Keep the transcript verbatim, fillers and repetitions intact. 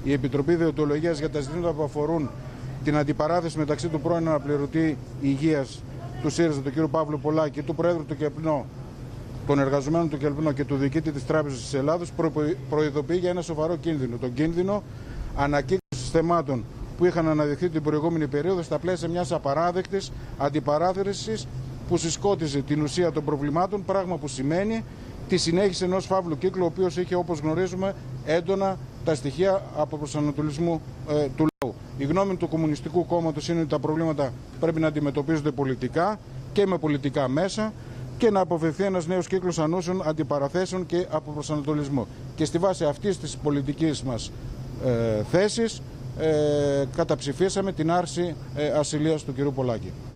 η Επιτροπή Δεοντολογίας για τα ζητήματα που αφορούν την αντιπαράθεση μεταξύ του πρώην αναπληρωτή υγείας του ΣΥΡΙΖΑ, του κ. Παύλου Πολάκη, του Προέδρου του ΚΕΠΝΟ, των εργαζομένων του ΚΕΠΝΟ και του διοικητή της Τράπεζας της Ελλάδος, προειδοποιεί για ένα σοβαρό κίνδυνο. Τον κίνδυνο ανακύκλωσης θεμάτων που είχαν αναδειχθεί την προηγούμενη περίοδο στα πλαίσια μιας απαράδεκτης αντιπαράθεσης που συσκότιζε την ουσία των προβλημάτων, πράγμα που σημαίνει τη συνέχιση ενός φαύλου κύκλου, ο οποίος είχε, όπως γνωρίζουμε, έντονα τα στοιχεία αποπροσανατολισμού ε, του λαού. Η γνώμη του Κομμουνιστικού Κόμματος είναι ότι τα προβλήματα πρέπει να αντιμετωπίζονται πολιτικά και με πολιτικά μέσα και να αποφευθεί ένας νέος κύκλος ανούσεων αντιπαραθέσεων και αποπροσανατολισμού. Και στη βάση αυτής της πολιτικής μας ε, θέσης ε, καταψηφίσαμε την άρση ε, ασυλίας του κ. Πολάκη.